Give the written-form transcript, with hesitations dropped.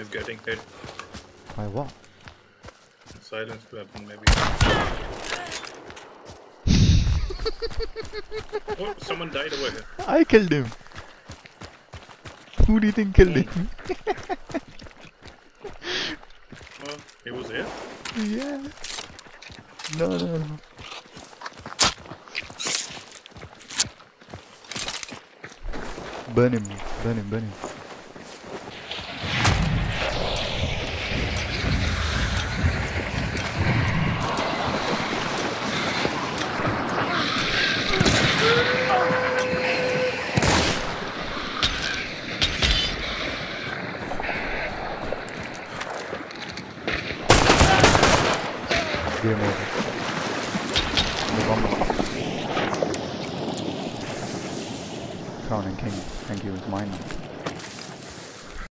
He's getting hit. By what? Silenced weapon, maybe. Oh, someone died over here. I killed him. Who do you think killed him? Oh, he was here? Yeah. No. Burn him. Game over. The bomb. Crown and King. Thank you, it's mine now.